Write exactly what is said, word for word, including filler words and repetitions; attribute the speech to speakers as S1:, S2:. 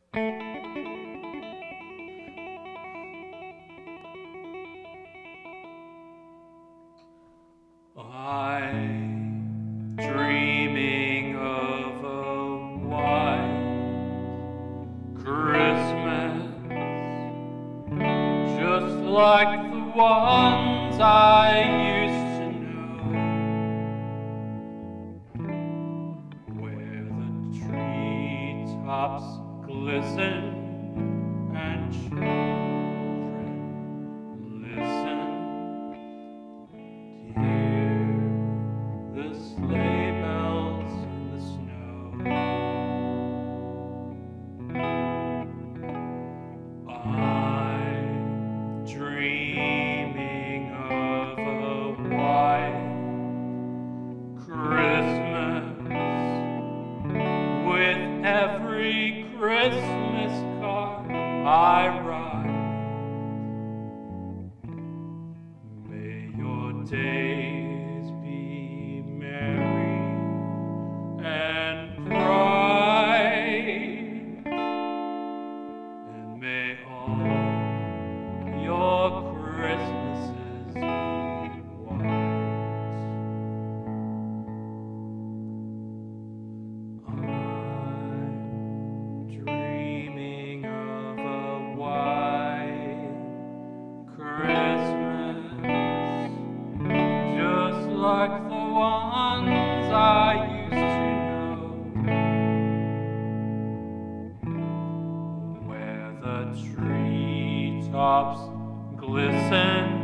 S1: I'm dreaming of a white Christmas, just like the ones I used to know, where the treetops glisten and children listen to hear the sleigh bells in the snow. I'm dreaming of a white Christmas, with every Christmas card I write. May your days be merry and bright, and may all your Christmases be white. I'm dreaming of a white Christmas, just like the ones I used to know, where the treetops glisten